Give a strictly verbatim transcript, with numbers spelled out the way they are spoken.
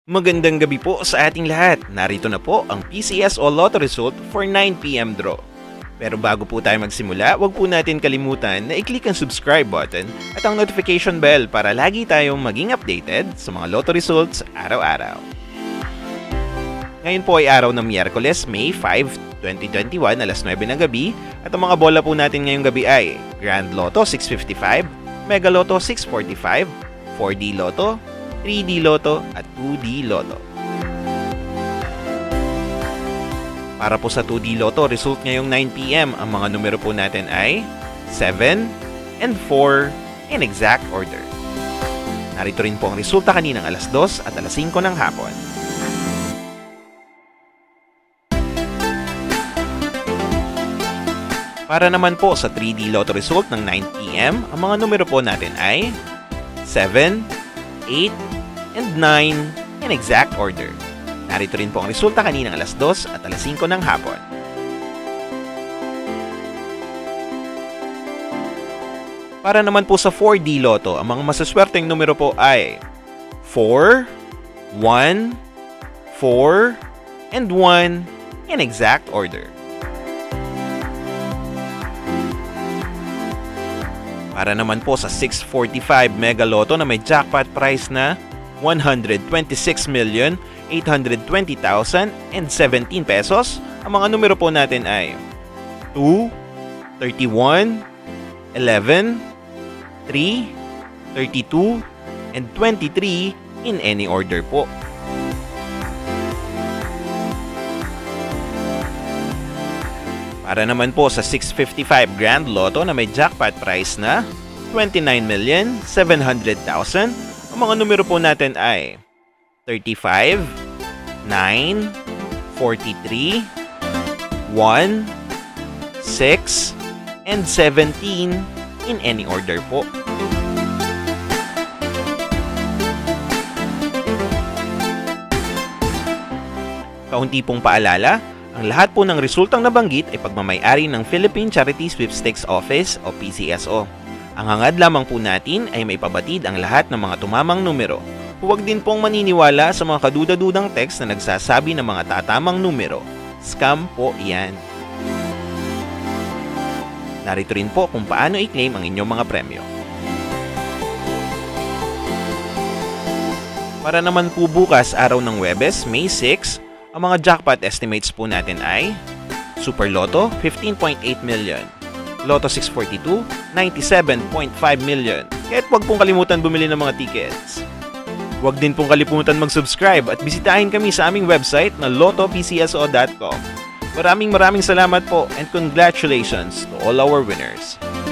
Magandang gabi po sa ating lahat. Narito na po ang P C S O Lotto result for nine p m draw. Pero bago po tayo magsimula, huwag po natin kalimutan na i-click ang subscribe button at ang notification bell para lagi tayong maging updated sa mga Lotto results araw-araw. Ngayon po ay araw ng Miyerkules, May fifth, twenty twenty-one, alas nuwebe ng gabi, at ang mga bola po natin ngayong gabi ay Grand Lotto six fifty-five, Mega Lotto six forty-five, four D Lotto, three D Lotto at two D Lotto. Para po sa two D Lotto, result ngayong nine p m, ang mga numero po natin ay seven and four in exact order. Narito rin po ang resulta kaninang alas dos at alas singko ng hapon. Para naman po sa three D Lotto result ng nine p m, ang mga numero po natin ay seven, eight, and nine in exact order. Narito rin po ang resulta kaninang alas dos at alas singko ng hapon. Para naman po sa four D Lotto, ang mga masaswerteng numero po ay four, one, four, and one in exact order. Para naman po sa six forty-five Mega Lotto na may jackpot prize na one hundred twenty-six million eight hundred twenty thousand seventeen pesos, ang mga numero po natin ay two, thirty-one, eleven, three, thirty-two, and twenty-three in any order po. Para naman po sa six fifty-five Grand Lotto na may jackpot prize na twenty-nine million seven hundred thousand, ang mga numero po natin ay thirty-five, nine, forty-three, one, six, and seventeen in any order po. Kaunti pong paalala, ang lahat po ng resultang nabanggit ay pagmamay-ari ng Philippine Charity Sweepstakes Office o P C S O. Ang hangad lamang po natin ay maipabatid ang lahat ng mga tumamang numero. Huwag din pong maniniwala sa mga kaduda-dudang text na nagsasabi ng mga tatamang numero. Scam po yan. Narito rin po kung paano i-claim ang inyong mga premyo. Para naman po bukas, araw ng Huwebes, May sixth, ang mga jackpot estimates po natin ay Super Lotto, fifteen point eight million, Lotto six forty-two, ninety-seven point five million. Kaya't huwag pong kalimutan bumili ng mga tickets. Huwag din pong kalimutan mag-subscribe at bisitahin kami sa aming website na lotto p c s o dot com. Maraming maraming salamat po and congratulations to all our winners.